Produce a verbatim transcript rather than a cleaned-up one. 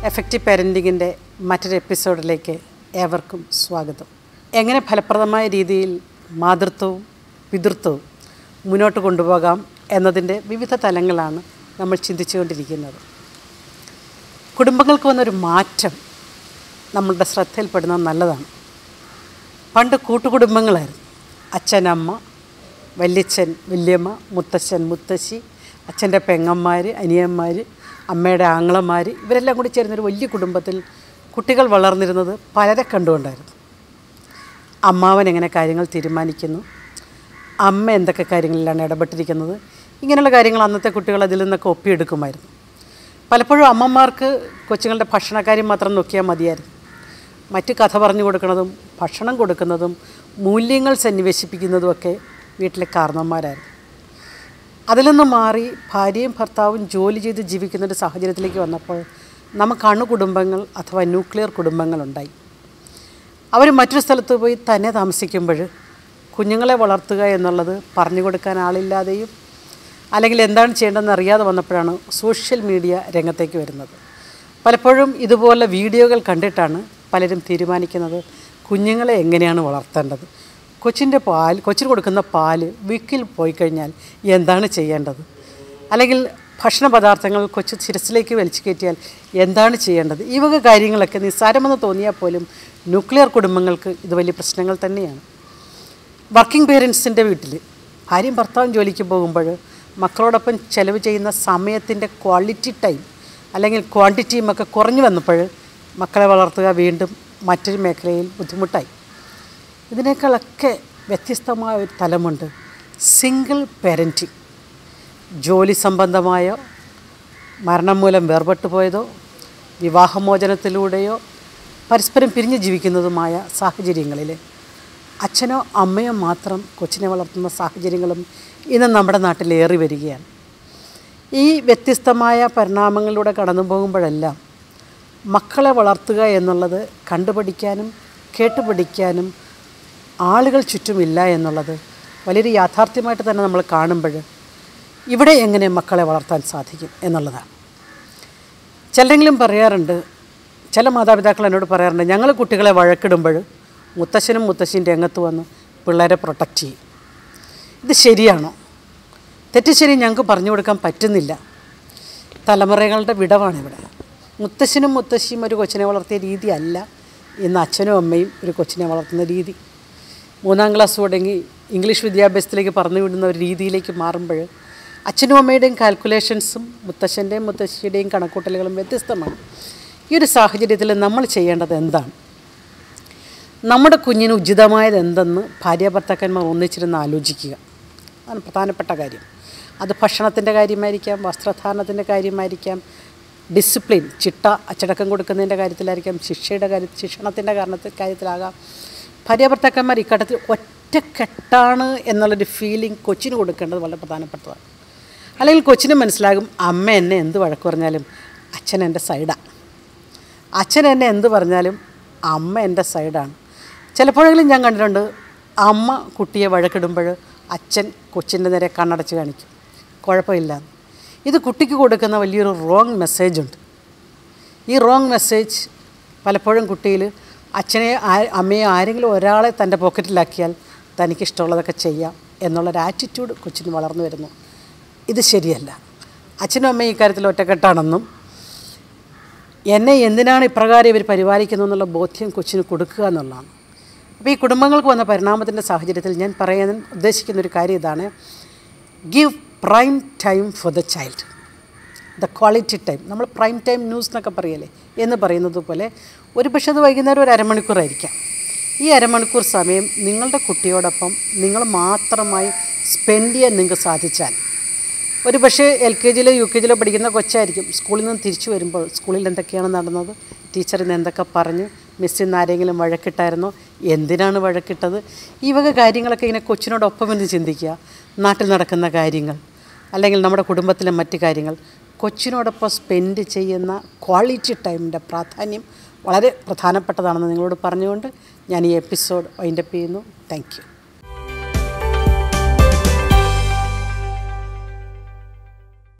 Effective പാരൻറ്റിങ്ങിൻ്റെ മറ്റൊരു എപ്പിസോഡിലേക്ക് ഏവർക്കും സ്വാഗതം. എങ്ങനെ ഫലപ്രദമായ രീതിയിൽ മാതൃത്വവും പിതൃത്വവും മുന്നോട്ട് കൊണ്ടുപോകാം എന്നതിൻ്റെ വിവിധ തലങ്ങളാണ് നമ്മൾ ചിന്തിച്ചുകൊണ്ടിരിക്കുന്നത്. കുടുംബങ്ങൾക്ക് വന്നൊരു മാറ്റം നമ്മളുടെ ശ്രദ്ധയിൽപ്പെടുന്നത് നല്ലതാണ്. പണ്ട് കൂട്ടുകുടുംബങ്ങളായിരുന്നു. അച്ഛൻ, അമ്മ, വല്യച്ഛൻ, വല്യമ്മ, മുത്തച്ഛൻ, മുത്തശ്ശി, അച്ഛൻ്റെ പെങ്ങന്മാർ, അനിയന്മാർ, അമ്മയുടെ ആങ്ങളമാർ, ഇവരെല്ലാം കൂടി ചേരുന്നൊരു വലിയ കുടുംബത്തിൽ കുട്ടികൾ വളർന്നിരുന്നത് പലരെ കണ്ടുകൊണ്ടായിരുന്നു. അമ്മാവൻ എങ്ങനെ കാര്യങ്ങൾ തീരുമാനിക്കുന്നു, അമ്മ എന്തൊക്കെ കാര്യങ്ങളിലാണ് ഇടപെട്ടിരിക്കുന്നത്, ഇങ്ങനെയുള്ള കാര്യങ്ങൾ അന്നത്തെ കുട്ടികൾ അതിൽ നിന്നൊക്കെ ഒപ്പിയെടുക്കുമായിരുന്നു. പലപ്പോഴും അമ്മമാർക്ക് കൊച്ചുങ്ങളുടെ ഭക്ഷണക്കാര്യം മാത്രം നോക്കിയാൽ മതിയായിരുന്നു. മറ്റ് കഥ പറഞ്ഞു കൊടുക്കുന്നതും ഭക്ഷണം കൊടുക്കുന്നതും മൂല്യങ്ങൾ സന്നിവേശിപ്പിക്കുന്നതുമൊക്കെ വീട്ടിലെ കാരണവന്മാരായിരുന്നു. അതിൽ നിന്ന് മാറി ഭാര്യയും ഭർത്താവും ജോലി ചെയ്ത് ജീവിക്കുന്നൊരു സാഹചര്യത്തിലേക്ക് വന്നപ്പോൾ നമുക്ക് അണുകുടുംബങ്ങൾ അഥവാ ന്യൂക്ലിയർ കുടുംബങ്ങളുണ്ടായി. അവർ മറ്റൊരു സ്ഥലത്ത് പോയി തന്നെ താമസിക്കുമ്പോൾ കുഞ്ഞുങ്ങളെ വളർത്തുക എന്നുള്ളത് പറഞ്ഞു കൊടുക്കാൻ ആളില്ലാതെയും അല്ലെങ്കിൽ എന്താണ് ചെയ്യേണ്ടതെന്ന് അറിയാതെ വന്നപ്പോഴാണ് സോഷ്യൽ മീഡിയ രംഗത്തേക്ക് വരുന്നത്. പലപ്പോഴും ഇതുപോലെ വീഡിയോകൾ കണ്ടിട്ടാണ് പലരും തീരുമാനിക്കുന്നത് കുഞ്ഞുങ്ങളെ എങ്ങനെയാണ് വളർത്തേണ്ടത്. കൊച്ചിൻ്റെ പാൽ കൊച്ചിന് കൊടുക്കുന്ന പാല് വിക്കിൽ പോയി കഴിഞ്ഞാൽ എന്താണ് ചെയ്യേണ്ടത്, അല്ലെങ്കിൽ ഭക്ഷണ പദാർത്ഥങ്ങൾ കൊച്ചു ശിരസിലേക്ക് വലിച്ചു കയറ്റിയാൽ എന്താണ് ചെയ്യേണ്ടത്. ഈ വക കാര്യങ്ങളൊക്കെ നിസ്സാരമെന്ന് തോന്നിയാൽ പോലും ന്യൂക്ലിയർ കുടുംബങ്ങൾക്ക് ഇത് വലിയ പ്രശ്നങ്ങൾ തന്നെയാണ്. വർക്കിംഗ് പേരൻസിൻ്റെ വീട്ടിൽ ഭാര്യയും ഭർത്താവും ജോലിക്ക് പോകുമ്പോൾ മക്കളോടൊപ്പം ചെലവ് ചെയ്യുന്ന സമയത്തിൻ്റെ ക്വാളിറ്റി ടൈം അല്ലെങ്കിൽ ക്വാണ്ടിറ്റിയും ഒക്കെ കുറഞ്ഞു വന്നപ്പോൾ മക്കളെ വളർത്തുക വീണ്ടും മറ്റൊരു മേഖലയിൽ ബുദ്ധിമുട്ടായി. ഇതിനേക്കാളൊക്കെ വ്യത്യസ്തമായ ഒരു തലമുണ്ട് സിംഗിൾ പാരൻറ്റിങ്. ജോലി സംബന്ധമായോ മരണം മൂലം വേർപെട്ടു പോയതോ വിവാഹമോചനത്തിലൂടെയോ പരസ്പരം പിരിഞ്ഞ് ജീവിക്കുന്നതുമായ സാഹചര്യങ്ങളിൽ അച്ഛനോ അമ്മയോ മാത്രം കൊച്ചിനെ വളർത്തുന്ന സാഹചര്യങ്ങളും ഇന്ന് നമ്മുടെ നാട്ടിൽ ഏറി വരികയാണ്. ഈ വ്യത്യസ്തമായ പരിണാമങ്ങളിലൂടെ കടന്നു പോകുമ്പോഴെല്ലാം മക്കളെ വളർത്തുക എന്നുള്ളത് കണ്ടുപഠിക്കാനും കേട്ടുപഠിക്കാനും ആളുകൾ ചുറ്റുമില്ല എന്നുള്ളത് വലിയൊരു യാഥാർത്ഥ്യമായിട്ട് തന്നെ നമ്മൾ കാണുമ്പോൾ ഇവിടെ എങ്ങനെ മക്കളെ വളർത്താൻ സാധിക്കും എന്നുള്ളതാണ്. ചിലരെങ്കിലും പറയാറുണ്ട്, ചില മാതാപിതാക്കൾ എന്നോട് പറയാറുണ്ട്, ഞങ്ങൾ കുട്ടികളെ വഴക്കിടുമ്പോൾ മുത്തശ്ശനും മുത്തശ്ശിയും രംഗത്ത് വന്ന് പിള്ളേരെ പ്രൊട്ടക്റ്റ് ചെയ്യും. ഇത് ശരിയാണോ? തെറ്റ് ശരി ഞങ്ങൾക്ക് പറഞ്ഞു കൊടുക്കാൻ പറ്റുന്നില്ല. തലമുറകളുടെ വിടവാണിവിടെ. മുത്തശ്ശനും മുത്തശ്ശിയും ഒരു കൊച്ചിനെ വളർത്തിയ രീതിയല്ല ഇന്ന് അച്ഛനും അമ്മയും ഒരു കൊച്ചിനെ വളർത്തുന്ന രീതി. മൂന്നാം ക്ലാസ് തുടങ്ങി ഇംഗ്ലീഷ് വിദ്യാഭ്യാസത്തിലേക്ക് പറഞ്ഞു വിടുന്ന ഒരു രീതിയിലേക്ക് മാറുമ്പോൾ അച്ഛനും അമ്മയുടെയും കാൽക്കുലേഷൻസും മുത്തശ്ശൻ്റെയും മുത്തശ്ശിയുടെയും കണക്കൂട്ടലുകളും വ്യത്യസ്തമാണ്. ഈ ഒരു സാഹചര്യത്തിൽ നമ്മൾ ചെയ്യേണ്ടത് എന്താണ്? നമ്മുടെ കുഞ്ഞിന് ഉചിതമായത് എന്തെന്ന് ഭാര്യ ഭർത്താക്കന്മാർ ഒന്നിച്ചിരുന്ന് ആലോചിക്കുക. അതാണ് പ്രധാനപ്പെട്ട കാര്യം. അത് ഭക്ഷണത്തിൻ്റെ കാര്യമായിരിക്കാം, വസ്ത്രധാരണത്തിൻ്റെ കാര്യമായിരിക്കാം, ഡിസിപ്ലിൻ ചിട്ട അച്ചടക്കം കൊടുക്കുന്നതിൻ്റെ കാര്യത്തിലായിരിക്കാം, ശിക്ഷയുടെ കാര്യ ശിക്ഷണത്തിൻ്റെ കാരണത്തിൽ കാര്യത്തിലാകാം. ഭാര്യ ഭർത്താക്കന്മാർ ഇക്കാര്യത്തിൽ ഒറ്റക്കെട്ടാണ് എന്നുള്ളൊരു ഫീലിംഗ് കൊച്ചിന് കൊടുക്കേണ്ടത് വളരെ പ്രധാനപ്പെട്ടതാണ്. അല്ലെങ്കിൽ കൊച്ചിന് മനസ്സിലാകും അമ്മ എന്നെ എന്ത് വഴക്ക് പറഞ്ഞാലും അച്ഛൻ എൻ്റെ സൈഡാണ്, അച്ഛൻ എന്നെ എന്ത് പറഞ്ഞാലും അമ്മ എൻ്റെ സൈഡാണ്. ചിലപ്പോഴെങ്കിലും ഞാൻ കണ്ടിട്ടുണ്ട് അമ്മ കുട്ടിയെ വഴക്കിടുമ്പോൾ അച്ഛൻ കൊച്ചിൻ്റെ നേരെ കണ്ണടച്ച് കാണിക്കും, കുഴപ്പമില്ല. ഇത് കുട്ടിക്ക് കൊടുക്കുന്ന വലിയൊരു റോങ് മെസ്സേജുണ്ട്. ഈ റോങ് മെസ്സേജ് പലപ്പോഴും കുട്ടിയിൽ അച്ഛനെ അമ്മയെ ആരെങ്കിലും ഒരാളെ തൻ്റെ പോക്കറ്റിലാക്കിയാൽ തനിക്കിഷ്ടമുള്ളതൊക്കെ ചെയ്യാം എന്നുള്ളൊരു ആറ്റിറ്റ്യൂഡ് കൊച്ചിന് വളർന്നു വരുന്നു. ഇത് ശരിയല്ല. അച്ഛനും അമ്മയും ഇക്കാര്യത്തിൽ ഒറ്റക്കെട്ടാണെന്നും എന്നെ എന്തിനാണ് ഇപ്രകാരം ഇവർ പരിപാലിക്കുന്നു എന്നുള്ള ബോധ്യം കൊച്ചിന് കൊടുക്കുക എന്നുള്ളതാണ്. അപ്പോൾ ഈ കുടുംബങ്ങൾക്ക് വന്ന പരിണാമത്തിൻ്റെ സാഹചര്യത്തിൽ ഞാൻ പറയാൻ ഉദ്ദേശിക്കുന്നൊരു കാര്യം ഇതാണ്: give prime time for the child, the quality time. നമ്മൾ പ്രൈം ടൈം ന്യൂസ് എന്നൊക്കെ പറയല്ലേ എന്ന് പറയുന്നത് പോലെ ഒരു പക്ഷേ അത് വൈകുന്നേരം ഒരു അരമണിക്കൂറായിരിക്കാം. ഈ അരമണിക്കൂർ സമയം നിങ്ങളുടെ കുട്ടിയോടൊപ്പം നിങ്ങൾ മാത്രമായി സ്പെൻഡ് ചെയ്യാൻ നിങ്ങൾക്ക് സാധിച്ചാൽ, ഒരു പക്ഷേ എൽ കെ ജിയിലോ യു കെ ജിയിലോ പഠിക്കുന്ന കൊച്ചായിരിക്കും. സ്കൂളിൽ നിന്ന് തിരിച്ചു വരുമ്പോൾ സ്കൂളിൽ എന്തൊക്കെയാണ് നടന്നത്, ടീച്ചർ ഇന്ന് എന്തൊക്കെ പറഞ്ഞു, മിസ് ഇന്ന് ആരെങ്കിലും വഴക്കിട്ടായിരുന്നോ, എന്തിനാണ് വഴക്കിട്ടത്, ഈ വക കാര്യങ്ങളൊക്കെ ഇങ്ങനെ കൊച്ചിനോടൊപ്പം എന്ന് ചിന്തിക്കുക. നാട്ടിൽ നടക്കുന്ന കാര്യങ്ങൾ അല്ലെങ്കിൽ നമ്മുടെ കുടുംബത്തിലെ മറ്റ് കാര്യങ്ങൾ, കൊച്ചിനോടൊപ്പം സ്പെൻഡ് ചെയ്യുന്ന ക്വാളിറ്റി ടൈമിൻ്റെ പ്രാധാന്യം വളരെ പ്രധാനപ്പെട്ടതാണെന്ന് നിങ്ങളോട് പറഞ്ഞുകൊണ്ട് ഞാൻ ഈ എപ്പിസോഡ് വൈൻഡപ്പ് ചെയ്യുന്നു. Thank U.